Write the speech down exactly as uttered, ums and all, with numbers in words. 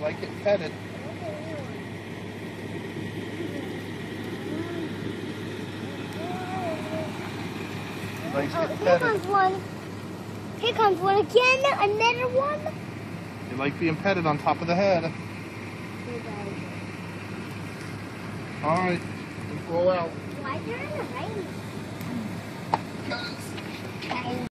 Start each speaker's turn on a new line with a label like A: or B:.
A: like getting petted. Likes
B: Oh,
A: getting
B: here
A: petted.
B: comes one. Here comes one again. Another one.
A: They like being petted on top of the head. Alright, let's roll out.
B: Why is there in the rain?